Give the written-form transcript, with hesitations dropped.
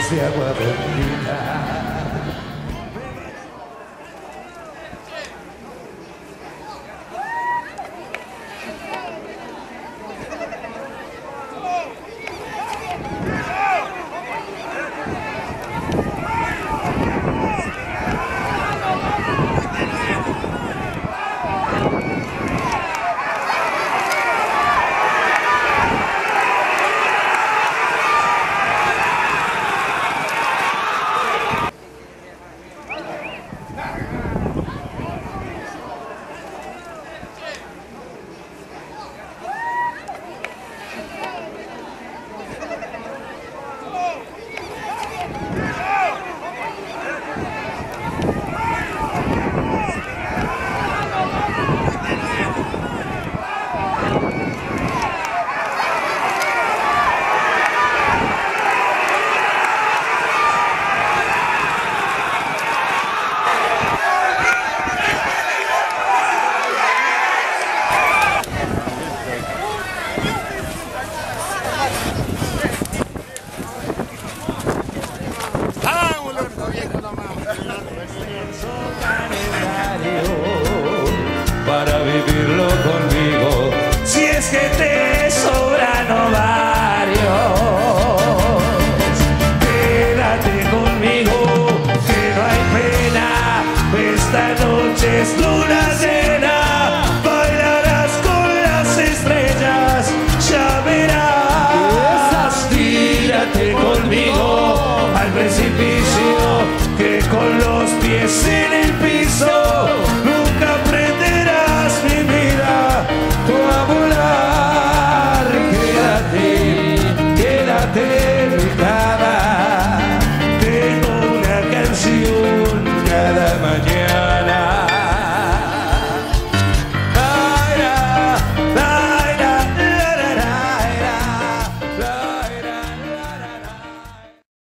ojos de agua bendita. Para vivirlo conmigo, si es que te sobran ovarios, quédate conmigo, que no hay pena. Esta noche es luna llena, bailarás con las estrellas, ya verás. Tírate conmigo al precipicio, que con los pies en